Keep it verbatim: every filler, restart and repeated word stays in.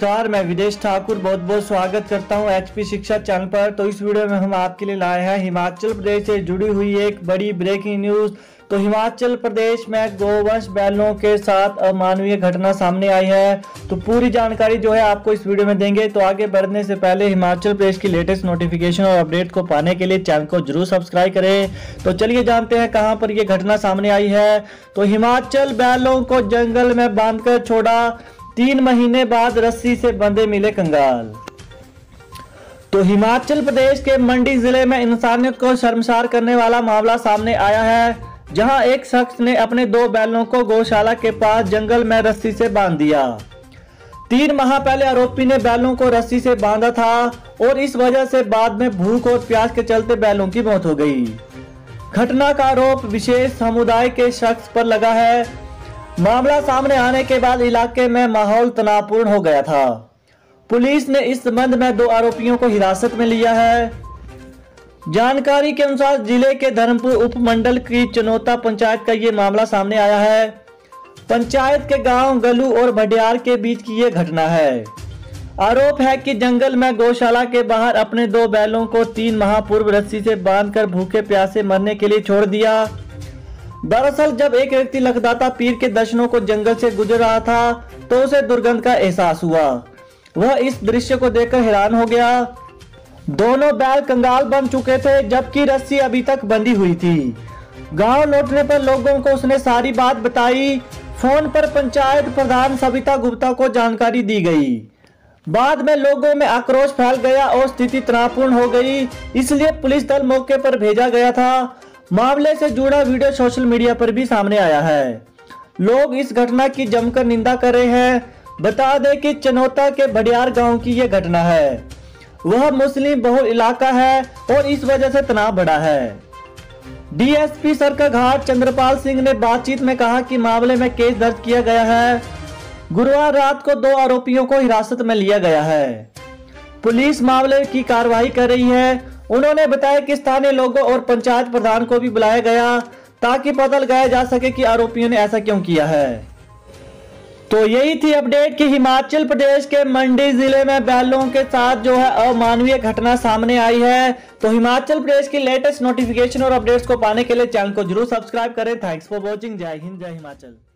नमस्कार, मैं विदेश ठाकुर बहुत बहुत स्वागत करता हूं एचपी शिक्षा चैनल पर। तो इस वीडियो में हम आपके लिए लाए हैं हिमाचल प्रदेश से जुड़ी हुई एक बड़ी ब्रेकिंग न्यूज। तो हिमाचल प्रदेश में गोवंश बैलों के साथ अमानवीय घटना सामने आई है। तो पूरी जानकारी जो है आपको इस वीडियो में देंगे। तो आगे बढ़ने से पहले हिमाचल प्रदेश की लेटेस्ट नोटिफिकेशन और अपडेट को पाने के लिए चैनल को जरूर सब्सक्राइब करें। तो चलिए जानते हैं कहां पर यह घटना सामने आई है। तो हिमाचल बैलों को जंगल में बांधकर छोड़ा, तीन महीने बाद रस्सी से बंधे मिले कंगाल। तो हिमाचल प्रदेश के मंडी जिले में इंसानियत को शर्मसार करने वाला मामला सामने आया है, जहां एक शख्स ने अपने दो बैलों को गौशाला के पास जंगल में रस्सी से बांध दिया। तीन माह पहले आरोपी ने बैलों को रस्सी से बांधा था और इस वजह से बाद में भूख और प्यास के चलते बैलों की मौत हो गई। घटना का आरोप विशेष समुदाय के शख्स पर लगा है। मामला सामने आने के बाद इलाके में माहौल तनावपूर्ण हो गया था। पुलिस ने इस संबंध में दो आरोपियों को हिरासत में लिया है। जानकारी के अनुसार जिले के धर्मपुर उपमंडल की चनौता पंचायत का ये मामला सामने आया है। पंचायत के गांव गलू और भडियार के बीच की ये घटना है। आरोप है कि जंगल में गौशाला के बाहर अपने दो बैलों को तीन माह पूर्व रस्सी से बांधकर भूखे प्यासे मरने के लिए छोड़ दिया। दरअसल जब एक व्यक्ति लखदाता पीर के दर्शनों को जंगल से गुजर रहा था तो उसे दुर्गंध का एहसास हुआ। वह इस दृश्य को देखकर हैरान हो गया। दोनों बैल कंगाल बन चुके थे, जबकि रस्सी अभी तक बंधी हुई थी। गांव लौटने पर लोगों को उसने सारी बात बताई। फोन पर पंचायत प्रधान सविता गुप्ता को जानकारी दी गई। बाद में लोगों में आक्रोश फैल गया और स्थिति तनावपूर्ण हो गई, इसलिए पुलिस दल मौके पर भेजा गया था। मामले से जुड़ा वीडियो सोशल मीडिया पर भी सामने आया है। लोग इस घटना की जमकर निंदा कर रहे हैं। बता दें कि चनौता के भडियार गांव की यह घटना है। वह मुस्लिम बहुल इलाका है और इस वजह से तनाव बढ़ा है। डीएसपी सरकाघाट चंद्रपाल सिंह ने बातचीत में कहा कि मामले में केस दर्ज किया गया है। गुरुवार रात को दो आरोपियों को हिरासत में लिया गया है। पुलिस मामले की कार्रवाई कर रही है। उन्होंने बताया कि स्थानीय लोगों और पंचायत प्रधान को भी बुलाया गया ताकि पता लगाया जा सके कि आरोपियों ने ऐसा क्यों किया है। तो यही थी अपडेट कि हिमाचल प्रदेश के मंडी जिले में बैलों के साथ जो है अमानवीय घटना सामने आई है। तो हिमाचल प्रदेश की लेटेस्ट नोटिफिकेशन और अपडेट्स को पाने के लिए चैनल को जरूर सब्सक्राइब करें। Thanks for watching. जय हिंद, जय हिमाचल।